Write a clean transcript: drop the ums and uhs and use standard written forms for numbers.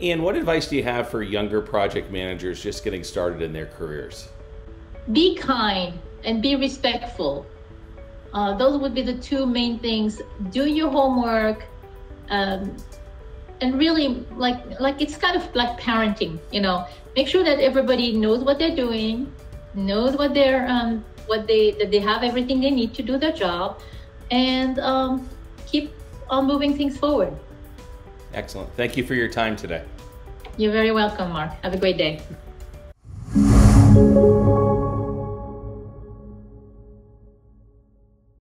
Ian, what advice do you have for younger project managers just getting started in their careers? Be kind and be respectful. Those would be the two main things. Do your homework, and really, like it's kind of like parenting. Make sure that everybody knows what they're doing, knows what that they have everything they need to do their job, and keep on moving things forward. Excellent. Thank you for your time today. You're very welcome, Mark. Have a great day.